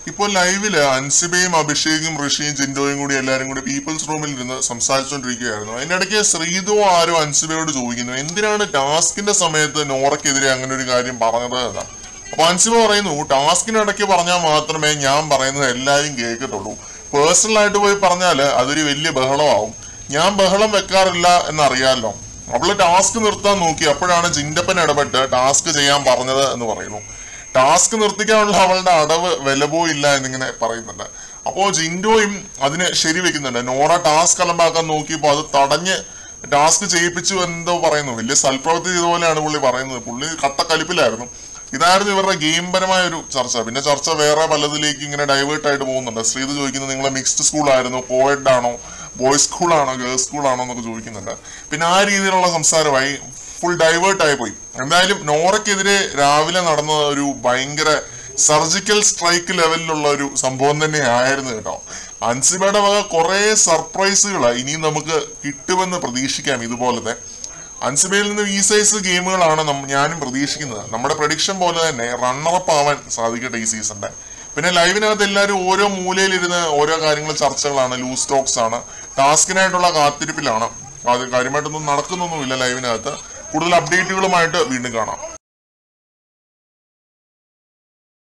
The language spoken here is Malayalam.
ഇപ്പോൾ ലൈവില് അൻസിബയും അഭിഷേകും ഋഷിയും ജിൻഡോയും കൂടി എല്ലാരും കൂടി പീപ്പിൾസ് റൂമിൽ ഇരുന്ന് സംസാരിച്ചുകൊണ്ടിരിക്കുകയായിരുന്നു. അതിനിടയ്ക്ക് ശ്രീതു ആരോ അൻസിബയോട് ചോദിക്കുന്നു, എന്തിനാണ് ടാസ്കിന്റെ സമയത്ത് നോറയ്ക്കെതിരെ അങ്ങനെ ഒരു കാര്യം പറഞ്ഞത് എന്നാണ്. അപ്പൊ അൻസിബ പറയുന്നു, ടാസ്കിനിടയ്ക്ക് പറഞ്ഞാൽ മാത്രമേ ഞാൻ പറയുന്നത് എല്ലാവരും കേൾക്കത്തുള്ളൂ. പേഴ്സണൽ ആയിട്ട് പോയി പറഞ്ഞാൽ അതൊരു വലിയ ബഹളമാവും. ഞാൻ ബഹളം വെക്കാറില്ല എന്നറിയാമല്ലോ. അവള് ടാസ്ക് നിർത്താൻ നോക്കി, അപ്പോഴാണ് ജിൻഡപ്പൻ ഇടപെട്ട് ടാസ്ക് ചെയ്യാൻ പറഞ്ഞത് എന്ന് പറയുന്നു. ടാസ്ക് നിർത്തിക്കാനുള്ള അവളുടെ അടവ് വിലപോയില്ല എന്നിങ്ങനെ പറയുന്നുണ്ട്. അപ്പോ ജിൻഡോയും അതിന് ശരിവെക്കുന്നുണ്ട്. നോറ ടാസ്ക് അലമ്പാക്കാൻ നോക്കിയപ്പോൾ അത് തടഞ്ഞ് ടാസ്ക് ചെയ്യിപ്പിച്ചു എന്തോ പറയുന്നു. വലിയ സൽപ്രവൃത്തി ചെയ്ത പോലെയാണ് പുള്ളി പറയുന്നത്. പുള്ളി കട്ടക്കലിപ്പിലായിരുന്നു. ഇതായിരുന്നു ഇവരുടെ ഗെയിംപരമായ ഒരു ചർച്ച. പിന്നെ ചർച്ച വേറെ പലതിലേക്ക് ഇങ്ങനെ ഡൈവേർട്ട് ആയിട്ട് പോകുന്നുണ്ട്. ശ്രീത് ചോദിക്കുന്നത്, നിങ്ങളെ മിക്സ്ഡ് സ്കൂളായിരുന്നു, കോഎഡ് ആണോ, ബോയ്സ് സ്കൂളാണോ, ഗേൾസ് സ്കൂളാണോ എന്നൊക്കെ ചോദിക്കുന്നുണ്ട്. പിന്നെ ആ രീതിയിലുള്ള സംസാരമായി ഫുൾ ഡൈവേർട്ട് ആയി പോയി. എന്തായാലും നോറയ്ക്കെതിരെ രാവിലെ നടന്ന ഒരു ഭയങ്കര സർജിക്കൽ സ്ട്രൈക്ക് ലെവലിലുള്ള ഒരു സംഭവം തന്നെ ആയിരുന്നു കേട്ടോ. അൻസിബയുടെ വക കുറെ സർപ്രൈസുകൾ ഇനിയും നമുക്ക് കിട്ടുമെന്ന് പ്രതീക്ഷിക്കാം. ഇതുപോലത്തെ അൻസിബയിൽ നിന്ന് ഈ സൈസ് ഗെയിമുകളാണ് ഞാനും പ്രതീക്ഷിക്കുന്നത്. നമ്മുടെ പ്രഡിക്ഷൻ പോലെ തന്നെ റണ്ണറപ്പ് ആവാൻ സാധിക്കട്ടെ ഈ സീസണിന്റെ. പിന്നെ ലൈവിനകത്ത് എല്ലാവരും ഓരോ മൂലയിലിരുന്ന് ഓരോ കാര്യങ്ങൾ ചർച്ചകളാണ്, ലൂസ് ടോക്സ് ആണ്, ടാസ്കിനായിട്ടുള്ള കാത്തിരിപ്പിലാണ്. അത് കാര്യമായിട്ടൊന്നും നടക്കുന്നൊന്നുമില്ല ലൈവിനകത്ത്. കൂടുതൽ അപ്ഡേറ്റുകളുമായിട്ട് വീണ്ടും കാണാം.